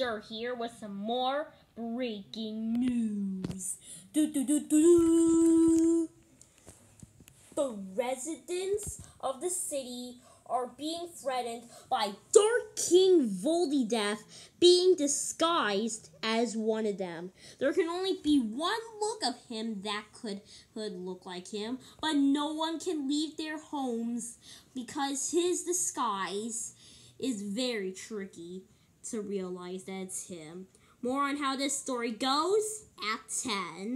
Victor here with some more breaking news. The residents of the city are being threatened by Dark King voldideath being disguised as one of them. There can only be one look of him that could look like him, but no one can leave their homes because his disguise is very tricky to realize that it's him. More on how this story goes at 10.